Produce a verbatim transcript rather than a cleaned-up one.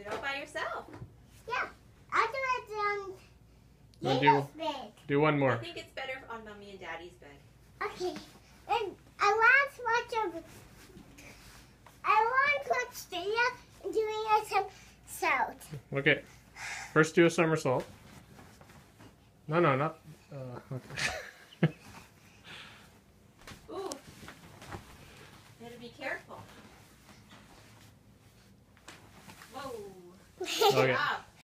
it all by yourself. Yeah. I'll do it on No, Dino's do, bed. do one more. I think it's better on Mommy and Daddy's bed. Okay. And I want to watch a... I want to watch Dino doing a somersault. Okay. First do a somersault. No, no, not... Uh, okay. Ooh. Better be careful. Whoa. Okay. Stop.